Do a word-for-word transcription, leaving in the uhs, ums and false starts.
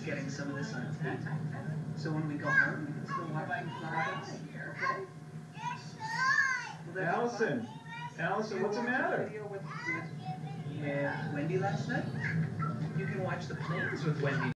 getting some of this on tape. So when we go home, we can still watch them fly by. Okay? Allyson, Allyson, what's the matter? With, with, with Wendy last night? You can watch the planes with Wendy.